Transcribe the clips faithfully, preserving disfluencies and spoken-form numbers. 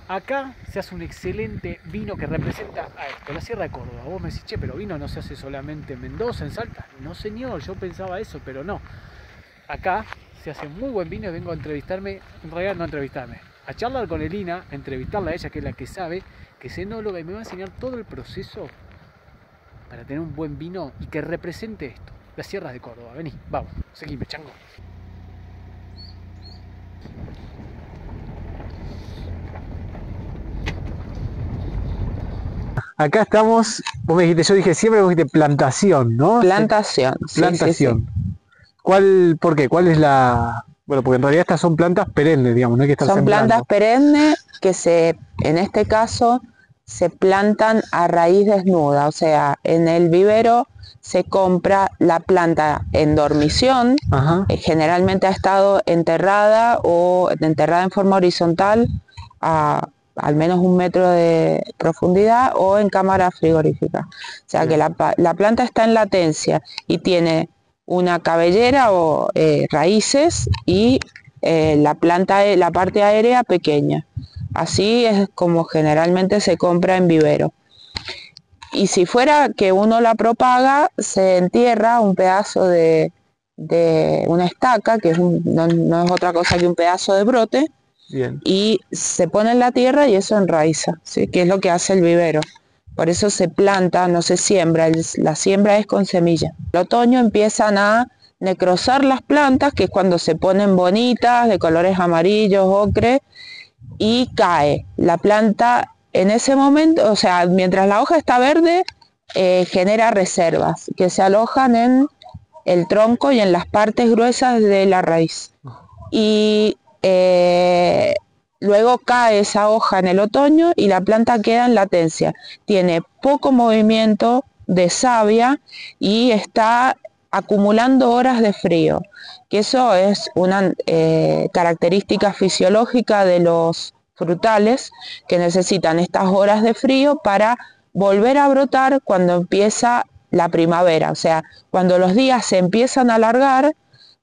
Acá se hace un excelente vino que representa a esto, la Sierra de Córdoba. Vos me decís, che, pero vino no se hace solamente en Mendoza, en Salta. No, señor, yo pensaba eso, pero no. Acá se hace muy buen vino y vengo a entrevistarme, en realidad no a entrevistarme, a charlar con Elina, a entrevistarla a ella, que es la que sabe, que es enóloga y me va a enseñar todo el proceso para tener un buen vino y que represente esto, las Sierras de Córdoba. Vení, vamos, seguime, chango. Acá estamos, vos me dijiste, yo dije siempre, vos dijiste plantación, ¿no? Plantación, sí, Plantación. sí, sí. ¿Cuál, por qué? ¿Cuál es la...? Bueno, porque en realidad estas son plantas perennes, digamos, no hay que estar Son plantas sembrando. perennes que se, en este caso, se plantan a raíz desnuda, o sea, en el vivero se compra la planta en dormición, eh, generalmente ha estado enterrada o enterrada en forma horizontal a al menos un metro de profundidad o en cámara frigorífica. O sea que la, la planta está en latencia y tiene una cabellera o eh, raíces y eh, la planta, la parte aérea pequeña. Así es como generalmente se compra en vivero. Y si fuera que uno la propaga, se entierra un pedazo de, de una estaca, que es un, no, no es otra cosa que un pedazo de brote, Bien. Y se pone en la tierra y eso enraiza, ¿sí? Que es lo que hace el vivero. Por eso se planta, no se siembra, el, la siembra es con semilla. En otoño empiezan a necrosar las plantas, que es cuando se ponen bonitas, de colores amarillos, ocre, y cae. La planta en ese momento, o sea, mientras la hoja está verde, eh, genera reservas que se alojan en el tronco y en las partes gruesas de la raíz. Y eh, luego cae esa hoja en el otoño y la planta queda en latencia. Tiene poco movimiento de savia y está acumulando horas de frío, que eso es una eh, característica fisiológica de los frutales, que necesitan estas horas de frío para volver a brotar cuando empieza la primavera. O sea, cuando los días se empiezan a alargar,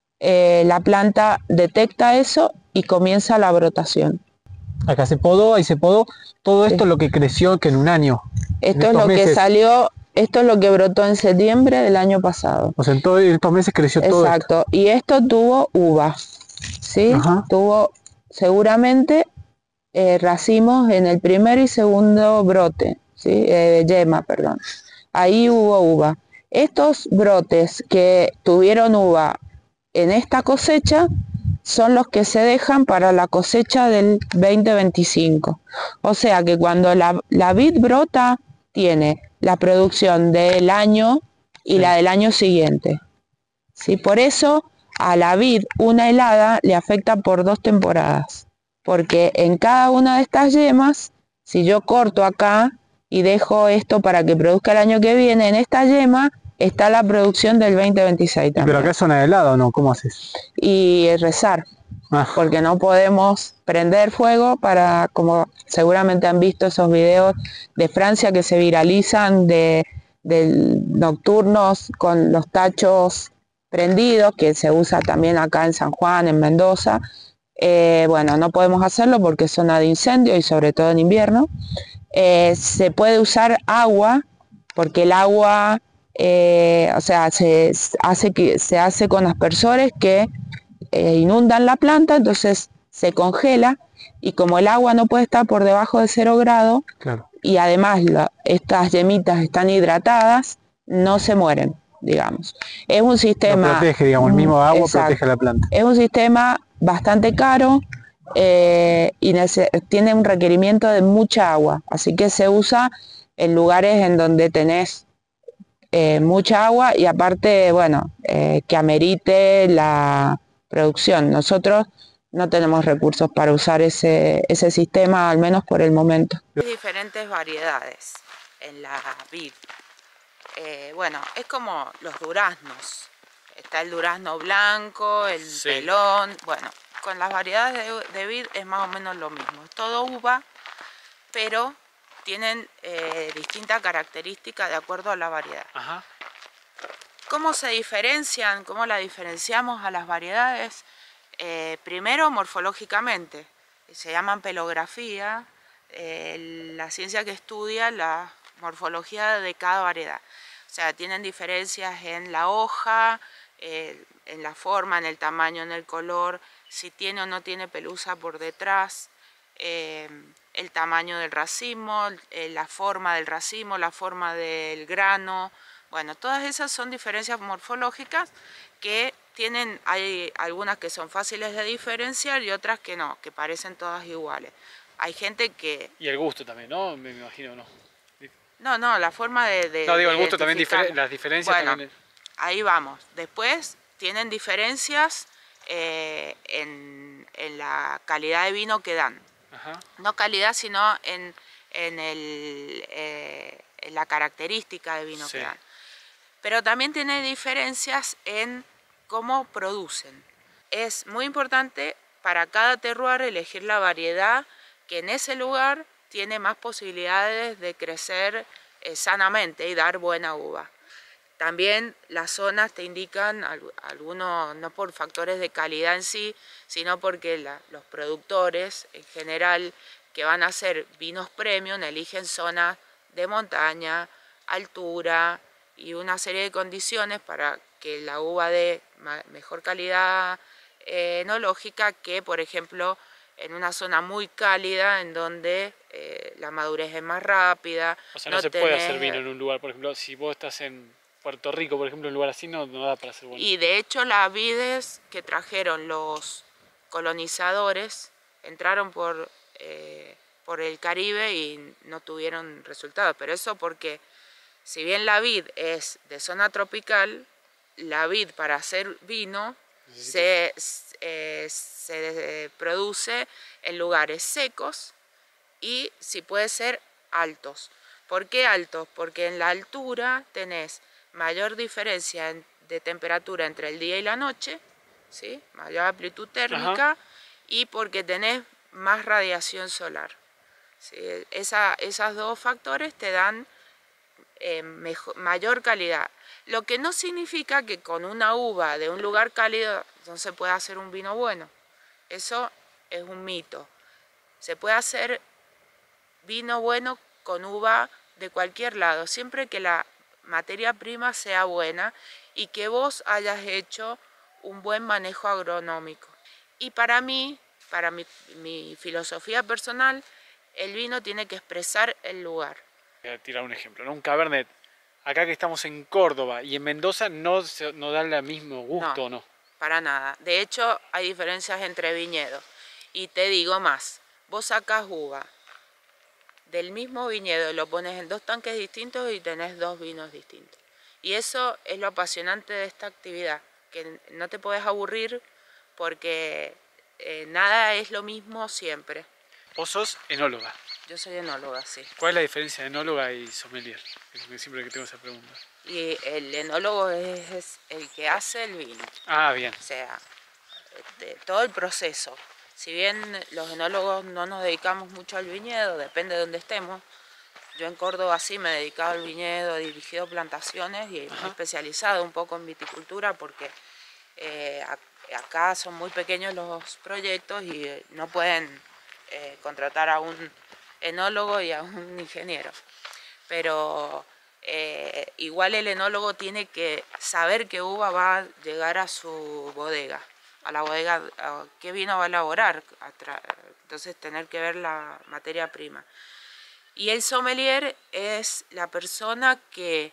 eh, la planta detecta eso y comienza la brotación. Acá se podó, ahí se podó. Todo esto sí. Es lo que creció que en un año. Esto es lo meses. que salió, esto es lo que brotó en septiembre del año pasado. O sea, en todos estos meses creció todo esto. Exacto, y esto tuvo uva, ¿sí? Ajá. Tuvo seguramente eh, racimos en el primer y segundo brote, ¿sí? Eh, yema, perdón. Ahí hubo uva. Estos brotes que tuvieron uva en esta cosecha son los que se dejan para la cosecha del veinte veinticinco. O sea que cuando la, la vid brota, tiene la producción del año y sí. la del año siguiente. ¿Sí? Por eso a la vid una helada le afecta por dos temporadas. Porque en cada una de estas yemas, si yo corto acá y dejo esto para que produzca el año que viene, en esta yema está la producción del veinte veintiséis también. ¿Pero acá es zona de helado o no? ¿Cómo haces? Y rezar, ah. porque no podemos prender fuego para, como seguramente han visto esos videos de Francia que se viralizan de, de nocturnos con los tachos prendidos, que se usa también acá en San Juan, en Mendoza. Eh, bueno, no podemos hacerlo porque es zona de incendio y sobre todo en invierno. Eh, se puede usar agua, porque el agua... Eh, o sea, se hace, que, se hace con aspersores que eh, inundan la planta, entonces se congela y como el agua no puede estar por debajo de cero grado claro. y además la, estas yemitas están hidratadas, no se mueren, digamos. Es un sistema... Lo protege, digamos, el mismo agua exacto, protege la planta. Es un sistema bastante caro eh, y tiene un requerimiento de mucha agua, así que se usa en lugares en donde tenés Eh, mucha agua y aparte, bueno, eh, que amerite la producción. Nosotros no tenemos recursos para usar ese, ese sistema, al menos por el momento. Hay diferentes variedades en la vid. Eh, bueno, es como los duraznos. Está el durazno blanco, el sí. pelón. Bueno, con las variedades de, de vid es más o menos lo mismo. Es todo uva, pero tienen eh, distintas características de acuerdo a la variedad. Ajá. ¿Cómo se diferencian? ¿Cómo la diferenciamos a las variedades? Eh, primero, morfológicamente. Se llaman pelografía. eh, la ciencia que estudia la morfología de cada variedad. O sea, tienen diferencias en la hoja, eh, en la forma, en el tamaño, en el color, si tiene o no tiene pelusa por detrás, eh, el tamaño del racimo, eh, la forma del racimo, la forma del grano. Bueno, todas esas son diferencias morfológicas que tienen, hay algunas que son fáciles de diferenciar y otras que no, que parecen todas iguales. Hay gente que... Y el gusto también, ¿no? Me imagino, ¿no? No, no, la forma de... de no, digo, de el gusto también, difer las diferencias bueno, también. Ahí vamos. Después tienen diferencias eh, en, en la calidad de vino que dan. Ajá. No calidad, sino en, en, el, eh, en la característica de vino sí. que dan. Pero también tiene diferencias en cómo producen. Es muy importante para cada terroir elegir la variedad que en ese lugar tiene más posibilidades de crecer eh, sanamente y dar buena uva. También las zonas te indican, algunos no por factores de calidad en sí, sino porque la, los productores en general que van a hacer vinos premium eligen zonas de montaña, altura y una serie de condiciones para que la uva dé mejor calidad eh, enológica que, por ejemplo, en una zona muy cálida en donde eh, la madurez es más rápida. O sea, no, no se tenés... puede hacer vino en un lugar, por ejemplo, si vos estás en Puerto Rico, por ejemplo, en un lugar así no, no da para hacer bueno. Y de hecho las vides que trajeron los colonizadores entraron por, eh, por el Caribe y no tuvieron resultados. Pero eso porque si bien la vid es de zona tropical, la vid para hacer vino se, eh, se produce en lugares secos y si puede ser altos. ¿Por qué altos? Porque en la altura tenés mayor diferencia de temperatura entre el día y la noche, ¿sí? Mayor amplitud térmica. Ajá. Y porque tenés más radiación solar. ¿Sí? Esa, esos dos factores te dan eh, mejor, mayor calidad. Lo que no significa que con una uva de un lugar cálido no se pueda hacer un vino bueno. Eso es un mito. Se puede hacer vino bueno con uva de cualquier lado, siempre que la materia prima sea buena y que vos hayas hecho un buen manejo agronómico. Y para mí, para mi, mi filosofía personal, el vino tiene que expresar el lugar. Voy a tirar un ejemplo, ¿no? Un Cabernet, acá que estamos en Córdoba y en Mendoza no, no da el mismo gusto, ¿no? No, para nada. De hecho, hay diferencias entre viñedos. Y te digo más, vos sacás uva del mismo viñedo, lo pones en dos tanques distintos y tenés dos vinos distintos. Y eso es lo apasionante de esta actividad, que no te puedes aburrir porque eh, nada es lo mismo siempre. ¿Vos sos enóloga? Yo soy enóloga, sí. ¿Cuál es la diferencia de enóloga y sommelier? Siempre que tengo esa pregunta. Y el enólogo es, es el que hace el vino. Ah, bien. O sea, este, todo el proceso. Si bien los enólogos no nos dedicamos mucho al viñedo, depende de dónde estemos. Yo en Córdoba sí me he dedicado al viñedo, he dirigido plantaciones y me he especializado un poco en viticultura porque eh, acá son muy pequeños los proyectos y no pueden eh, contratar a un enólogo y a un ingeniero. Pero eh, igual el enólogo tiene que saber qué uva va a llegar a su bodega. A la bodega, a qué vino va a elaborar, entonces tener que ver la materia prima. Y el sommelier es la persona que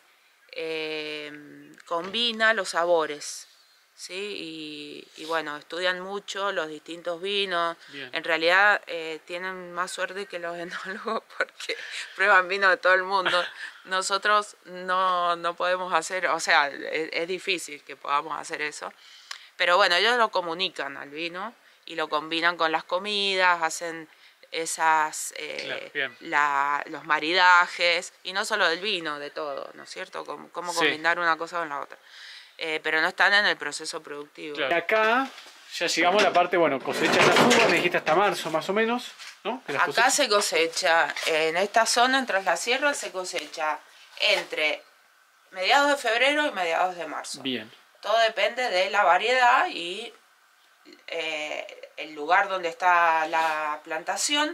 eh, combina los sabores, ¿sí? Y, y bueno, estudian mucho los distintos vinos. Bien. En realidad eh, tienen más suerte que los enólogos porque prueban vino de todo el mundo. Nosotros no, no podemos hacer, o sea, es, es difícil que podamos hacer eso. Pero bueno, ellos lo comunican al vino y lo combinan con las comidas, hacen esas eh, claro, la, los maridajes, y no solo del vino, de todo, ¿no es cierto? Cómo, cómo sí. combinar una cosa con la otra. Eh, pero no están en el proceso productivo. Claro. Y acá ya llegamos a la parte, bueno, cosecha las uvas, me dijiste hasta marzo más o menos, ¿no? Acá se cosecha, en esta zona, en Tras la Sierra, se cosecha entre mediados de febrero y mediados de marzo. Bien. Todo depende de la variedad y eh, el lugar donde está la plantación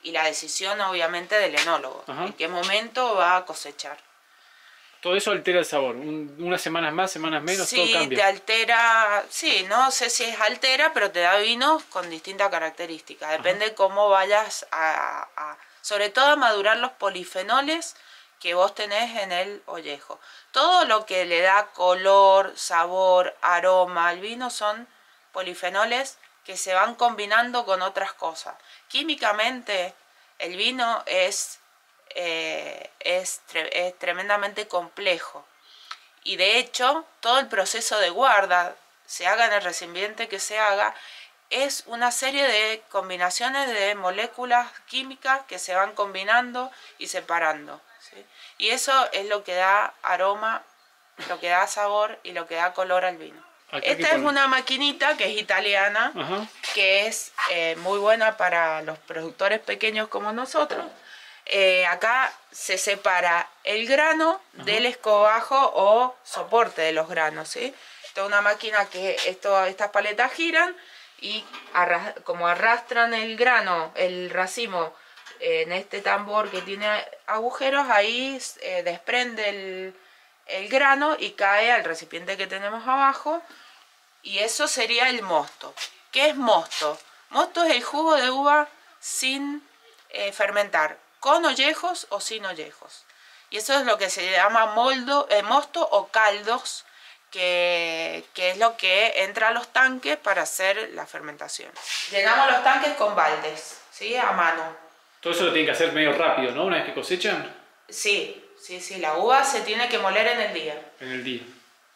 y la decisión obviamente del enólogo. Ajá. En qué momento va a cosechar. Todo eso altera el sabor. Un, unas semanas más, semanas menos, sí, todo cambia. Sí, te altera, sí, no sé si es altera, pero te da vinos con distintas características. Depende Ajá. cómo vayas a, a, sobre todo a madurar los polifenoles que vos tenés en el ollejo. Todo lo que le da color, sabor, aroma al vino son polifenoles que se van combinando con otras cosas. Químicamente el vino es, eh, es, tre es tremendamente complejo y de hecho todo el proceso de guarda, se haga en el recipiente que se haga, es una serie de combinaciones de moléculas químicas que se van combinando y separando, ¿sí? Y eso es lo que da aroma, lo que da sabor y lo que da color al vino. Esta es una maquinita que es italiana, Ajá. que es eh, muy buena para los productores pequeños como nosotros. Eh, acá se separa el grano Ajá. del escobajo o soporte de los granos, ¿sí? Esta es una máquina que esto, estas paletas giran y arras como arrastran el grano, el racimo, eh, en este tambor que tiene agujeros, ahí eh, desprende el, el grano y cae al recipiente que tenemos abajo. Y eso sería el mosto. ¿Qué es mosto? Mosto es el jugo de uva sin eh, fermentar, con ollejos o sin ollejos. Y eso es lo que se llama moldo, eh, mosto o caldos, que, que es lo que entra a los tanques para hacer la fermentación. Llenamos los tanques con baldes, ¿sí? A mano. Todo eso lo tienen que hacer medio rápido, ¿no? Una vez que cosechan. Sí, sí, sí. La uva se tiene que moler en el día. En el día.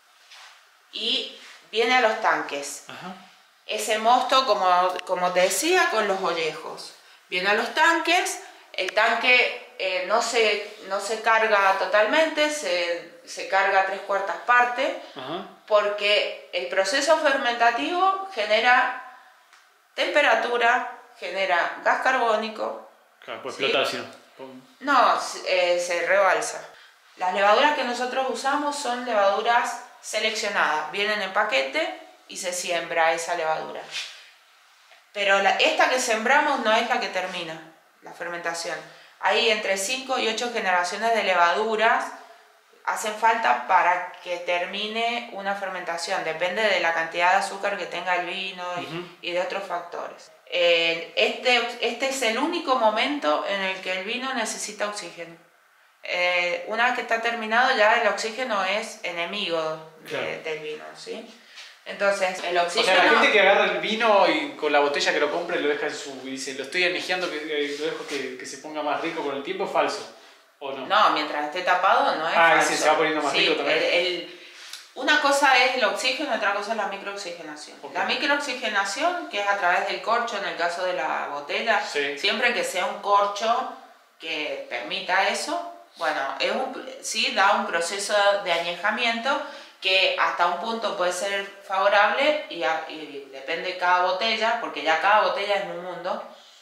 Y viene a los tanques. Ajá. Ese mosto, como, como te decía, con los ollejos. Viene a los tanques, el tanque eh, no, se, no se carga totalmente, se, se carga tres cuartas partes, Ajá. porque el proceso fermentativo genera temperatura, genera gas carbónico. Claro, pues explotar, ¿sí? No, eh, se rebalsa. Las levaduras que nosotros usamos son levaduras seleccionadas, vienen en paquete y se siembra esa levadura. Pero la, esta que sembramos no es la que termina la fermentación. Hay entre cinco y ocho generaciones de levaduras hacen falta para que termine una fermentación. Depende de la cantidad de azúcar que tenga el vino y, uh-huh. y de otros factores. Eh, este, este es el único momento en el que el vino necesita oxígeno. Eh, una vez que está terminado ya el oxígeno es enemigo de, claro. del vino, ¿sí? Entonces el oxígeno... O sea, la gente que agarra el vino y con la botella que lo compra y lo deja en su... y dice, lo estoy anejeando, que lo dejo que, que se ponga más rico con el tiempo, ¿es falso? ¿O no? No, mientras esté tapado no es ah, falso. Ah, sí, se va poniendo más sí, rico también. El, el, una cosa es el oxígeno, otra cosa es la microoxigenación. Okay. La microoxigenación, que es a través del corcho en el caso de la botella, sí. siempre que sea un corcho que permita eso, bueno, es un, sí da un proceso de añejamiento que hasta un punto puede ser favorable y, a, y depende de cada botella, porque ya cada botella es un mundo,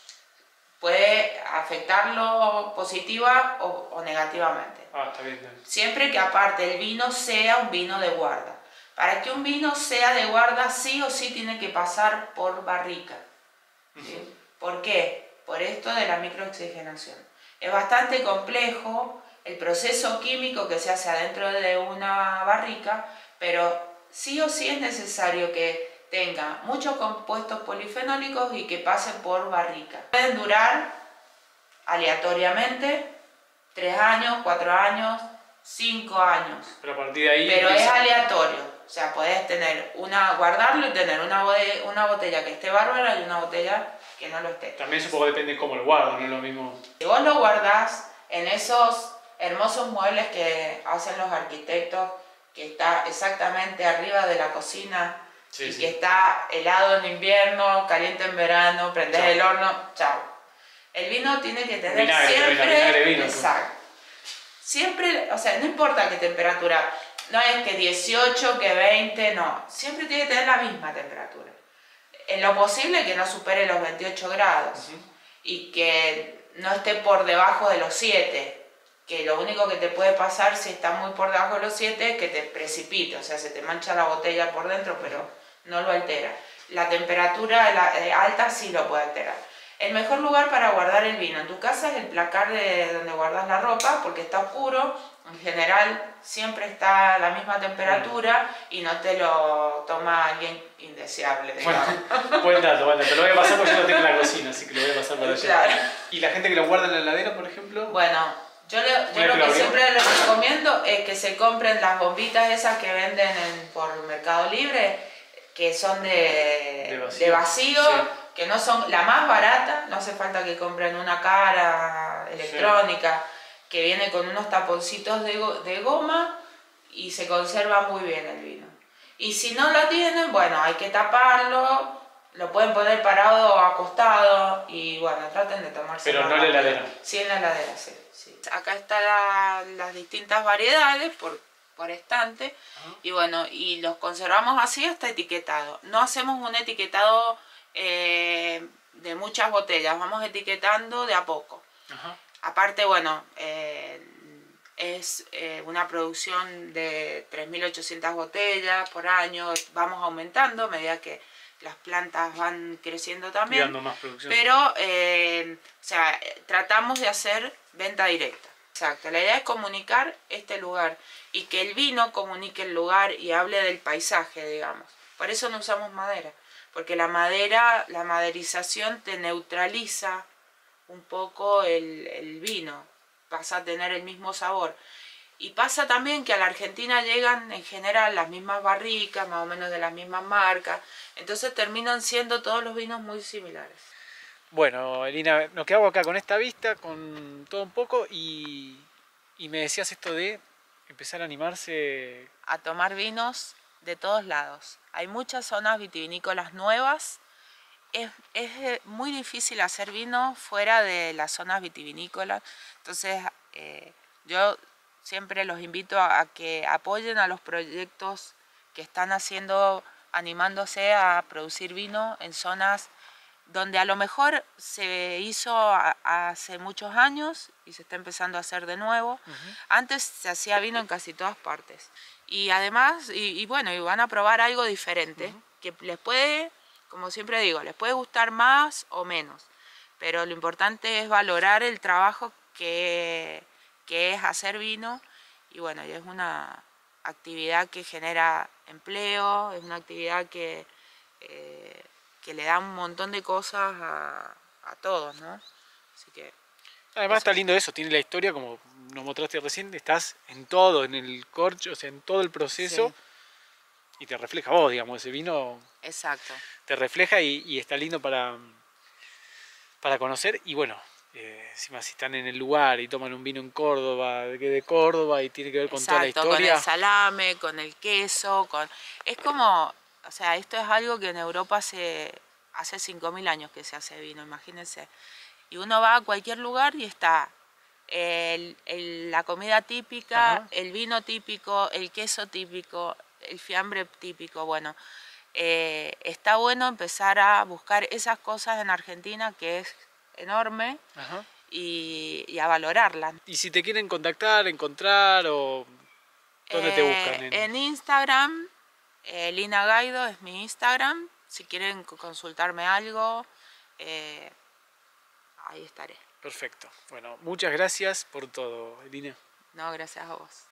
puede afectarlo positiva o, o negativamente. Ah, está bien, bien. Siempre que aparte el vino sea un vino de guarda. Para que un vino sea de guarda sí o sí tiene que pasar por barrica. ¿Sí? Uh-huh. ¿Por qué? Por esto de la microoxigenación. Es bastante complejo el proceso químico que se hace adentro de una barrica, pero sí o sí es necesario que tenga muchos compuestos polifenólicos y que pasen por barrica. Pueden durar aleatoriamente tres años, cuatro años, cinco años. Pero a partir de ahí... Pero empieza... es aleatorio. O sea, podés tener una, guardarlo y tener una, botella, una botella que esté bárbara y una botella que no lo esté. También supongo que depende de cómo lo guardas, no es lo mismo... Si vos lo guardás en esos hermosos muebles que hacen los arquitectos, que está exactamente arriba de la cocina, sí, y sí. que está helado en invierno, caliente en verano, prendés chau. el horno, chao. El vino tiene que tener vinagre, siempre... Vinagre, vino, exacto. Siempre, o sea, no importa qué temperatura, no es que dieciocho, que veinte, no. Siempre tiene que tener la misma temperatura. En lo posible que no supere los veintiocho grados uh-huh. y que no esté por debajo de los siete. Que lo único que te puede pasar si está muy por debajo de los siete es que te precipite, o sea, se te mancha la botella por dentro, pero no lo altera. La temperatura la, eh, alta sí lo puede alterar. El mejor lugar para guardar el vino en tu casa es el placar de donde guardas la ropa, porque está oscuro, en general siempre está a la misma temperatura y no te lo toma alguien indeseable, digamos. Bueno, buen dato, buen dato. Lo voy a pasar porque yo lo tengo en la cocina, así que lo voy a pasar para allá. Claro. ¿Y la gente que lo guarda en la heladera, por ejemplo? Bueno, yo, le, yo lo que, que siempre les recomiendo es que se compren las bombitas esas que venden en, por Mercado Libre, que son de, de vacío, de vacío sí. Que no son la más barata, no hace falta que compren una cara electrónica, sí. Que viene con unos taponcitos de, de goma y se conserva muy bien el vino. Y si no lo tienen, bueno, hay que taparlo, lo pueden poner parado o acostado y bueno, traten de tomarse. Pero no en la heladera. Sí, en la heladera, sí. sí. Acá están la, las distintas variedades por, por estante. Uh-huh. Y bueno, y los conservamos así hasta etiquetado. No hacemos un etiquetado eh, de muchas botellas, vamos etiquetando de a poco. Uh-huh. Aparte, bueno, eh, es eh, una producción de tres mil ochocientas botellas por año, vamos aumentando a medida que las plantas van creciendo también, más producción. Pero eh, o sea, tratamos de hacer venta directa. Exacto, la idea es comunicar este lugar y que el vino comunique el lugar y hable del paisaje, digamos. Por eso no usamos madera, porque la madera, la maderización te neutraliza un poco el, el vino, vas a tener el mismo sabor. Y pasa también que a la Argentina llegan en general las mismas barricas, más o menos de las mismas marcas, entonces terminan siendo todos los vinos muy similares. Bueno, Elina, nos quedamos acá con esta vista, con todo un poco, y, y me decías esto de empezar a animarse... A tomar vinos de todos lados. Hay muchas zonas vitivinícolas nuevas. Es, es muy difícil hacer vino fuera de las zonas vitivinícolas. Entonces, eh, yo siempre los invito a, a que apoyen a los proyectos que están haciendo, animándose a producir vino en zonas donde a lo mejor se hizo a, a hace muchos años y se está empezando a hacer de nuevo. Uh-huh. Antes se hacía vino en casi todas partes. Y además, y, y bueno, y van a probar algo diferente, uh-huh. que les puede, como siempre digo, les puede gustar más o menos. Pero lo importante es valorar el trabajo que, que es hacer vino. Y bueno, y es una actividad que genera empleo, es una actividad que... Eh, que le da un montón de cosas a, a todos, ¿no? Así que... Además está lindo eso, tiene la historia, como nos mostraste recién, estás en todo, en el corcho, o sea, en todo el proceso, sí. Y te refleja vos, digamos, ese vino... Exacto. Te refleja y, y está lindo para, para conocer, y bueno, eh, encima si están en el lugar y toman un vino en Córdoba, de, de Córdoba, y tiene que ver con Exacto, toda la historia. Con el salame, con el queso, con... Es como... O sea, esto es algo que en Europa se, hace cinco mil años que se hace vino, imagínense. Y uno va a cualquier lugar y está el, el, la comida típica, ajá. El vino típico, el queso típico, el fiambre típico. Bueno, eh, está bueno empezar a buscar esas cosas en Argentina, que es enorme, y, y a valorarlas. Y si te quieren contactar, encontrar, o ¿dónde eh, te buscan? En, en Instagram... Eh, Lina Gaido es mi Instagram, si quieren consultarme algo, eh, ahí estaré. Perfecto. Bueno, muchas gracias por todo, Elina. No, gracias a vos.